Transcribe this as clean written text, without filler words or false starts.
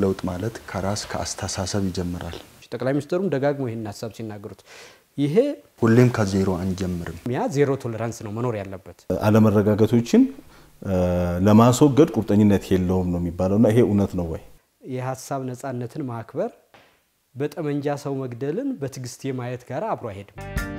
ለውጥ ማለት ከራስ ከአስተሳሰብ ይጀምራል ጠቅላይ ሚኒስትሩም ደጋግሞ ይሄን ሐሳብ ሲናገሩት ይሄ ሁሌም ከዜሮ አንጀምርም ያ ዜሮ ቶለራንስ ነው መኖር ያለበት አለመረጋጋቶችን ለማስወገድ ቁርጠኝነት የለውም ነው የሚባለውና ይሄ እውነት ነው ወይ የሐሳብ ነፃነትን ማክበር በጠመንጃ ሰው መግደልን በትግስት የማየት ጋር አብሮ አይሄድም